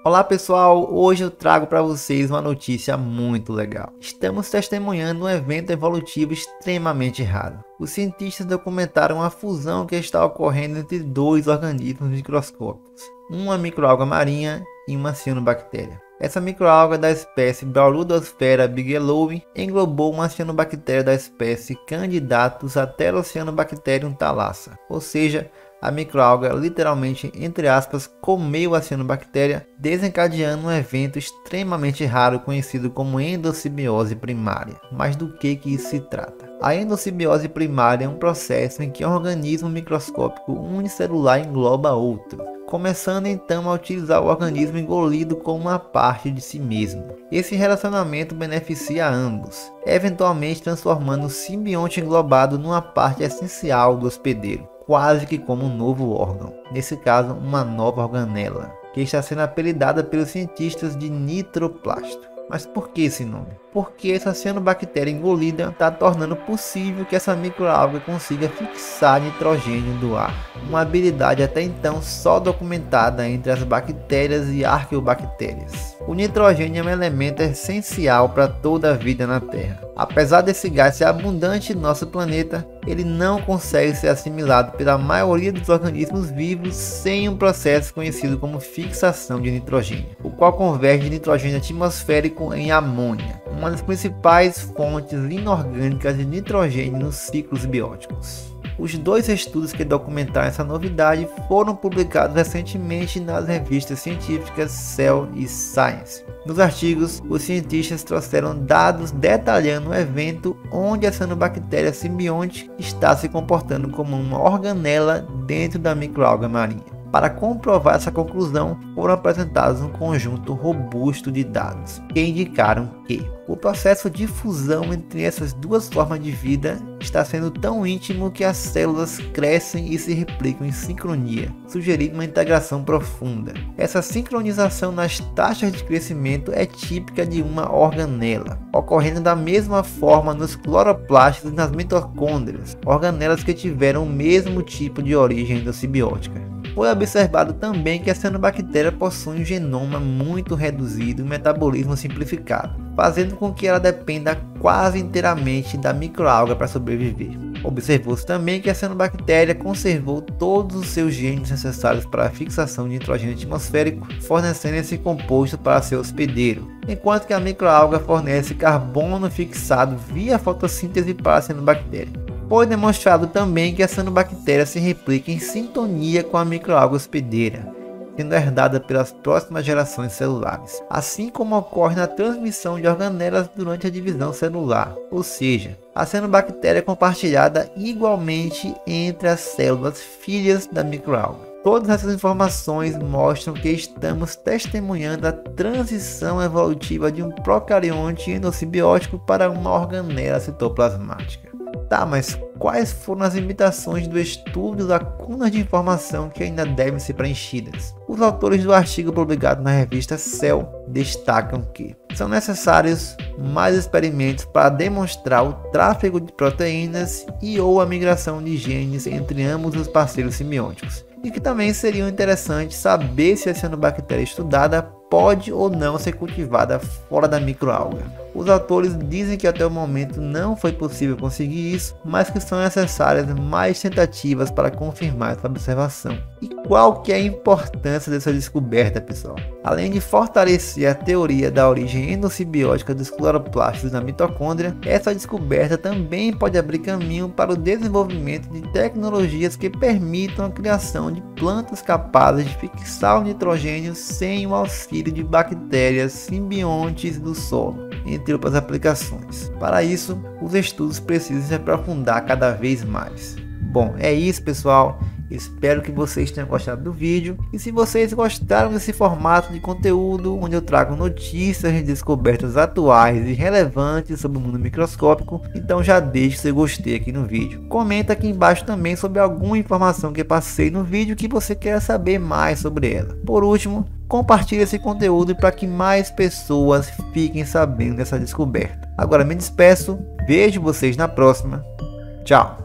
Olá pessoal, hoje eu trago para vocês uma notícia muito legal. Estamos testemunhando um evento evolutivo extremamente raro. Os cientistas documentaram a fusão que está ocorrendo entre dois organismos microscópicos, uma microalga marinha e uma cianobactéria. Essa microalga da espécie Braulidosphera bigelowi englobou uma cianobactéria da espécie Candidatus Atelocianobacterium thalassa, ou seja, a microalga literalmente, entre aspas, comeu a cianobactéria, desencadeando um evento extremamente raro conhecido como endossimbiose primária. Mas do que isso se trata? A endossimbiose primária é um processo em que um organismo microscópico unicelular engloba outro, começando então a utilizar o organismo engolido como uma parte de si mesmo. Esse relacionamento beneficia a ambos, eventualmente transformando o simbionte englobado numa parte essencial do hospedeiro, quase que como um novo órgão, nesse caso uma nova organela, que está sendo apelidada pelos cientistas de nitroplasto. Mas por que esse nome? Porque essa cianobactéria engolida está tornando possível que essa microalga consiga fixar nitrogênio do ar, uma habilidade até então só documentada entre as bactérias e arqueobactérias. O nitrogênio é um elemento essencial para toda a vida na Terra. Apesar desse gás ser abundante no nosso planeta, ele não consegue ser assimilado pela maioria dos organismos vivos sem um processo conhecido como fixação de nitrogênio, o qual converte nitrogênio atmosférico em amônia, uma das principais fontes inorgânicas de nitrogênio nos ciclos bióticos. Os dois estudos que documentaram essa novidade foram publicados recentemente nas revistas científicas Cell e Science. Nos artigos, os cientistas trouxeram dados detalhando o evento onde a cianobactéria simbionte está se comportando como uma organela dentro da microalga marinha. Para comprovar essa conclusão, foram apresentados um conjunto robusto de dados que indicaram que o processo de fusão entre essas duas formas de vida está sendo tão íntimo que as células crescem e se replicam em sincronia, sugerindo uma integração profunda. Essa sincronização nas taxas de crescimento é típica de uma organela, ocorrendo da mesma forma nos cloroplastos e nas mitocôndrias, organelas que tiveram o mesmo tipo de origem endossimbiótica. Foi observado também que a cianobactéria possui um genoma muito reduzido e um metabolismo simplificado, fazendo com que ela dependa quase inteiramente da microalga para sobreviver. Observou-se também que a cianobactéria conservou todos os seus genes necessários para a fixação de nitrogênio atmosférico, fornecendo esse composto para seu hospedeiro, enquanto que a microalga fornece carbono fixado via fotossíntese para a cianobactéria. Foi demonstrado também que a cianobactéria se replica em sintonia com a microalga hospedeira, sendo herdada pelas próximas gerações celulares, assim como ocorre na transmissão de organelas durante a divisão celular, ou seja, a cianobactéria é compartilhada igualmente entre as células filhas da microalga. Todas essas informações mostram que estamos testemunhando a transição evolutiva de um procarionte endossimbiótico para uma organela citoplasmática. Tá, mas quais foram as limitações do estudo e lacunas de informação que ainda devem ser preenchidas? Os autores do artigo publicado na revista Cell destacam que são necessários mais experimentos para demonstrar o tráfego de proteínas e ou a migração de genes entre ambos os parceiros simbióticos, e que também seria interessante saber se a cianobactéria estudada pode ou não ser cultivada fora da microalga. Os autores dizem que até o momento não foi possível conseguir isso, mas que são necessárias mais tentativas para confirmar essa observação. E qual que é a importância dessa descoberta, pessoal? Além de fortalecer a teoria da origem endossimbiótica dos cloroplastos na mitocôndria, essa descoberta também pode abrir caminho para o desenvolvimento de tecnologias que permitam a criação de plantas capazes de fixar o nitrogênio sem o auxílio de bactérias simbiontes do solo, entre outras aplicações. Para isso, os estudos precisam se aprofundar cada vez mais. Bom, é isso, pessoal. Espero que vocês tenham gostado do vídeo, e se vocês gostaram desse formato de conteúdo onde eu trago notícias e descobertas atuais e relevantes sobre o mundo microscópico, então já deixe seu gostei aqui no vídeo. Comenta aqui embaixo também sobre alguma informação que passei no vídeo que você quer saber mais sobre ela. Por último, compartilhe esse conteúdo para que mais pessoas fiquem sabendo dessa descoberta. Agora me despeço, vejo vocês na próxima. Tchau!